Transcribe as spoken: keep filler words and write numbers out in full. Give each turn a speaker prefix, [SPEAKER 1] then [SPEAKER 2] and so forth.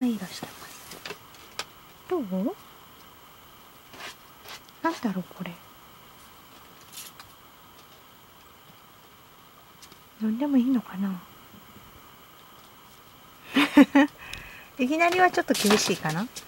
[SPEAKER 1] 音色してます。どう？なんだろうこれ。飲んでもいいのかな。いきなりはちょっと厳しいかな。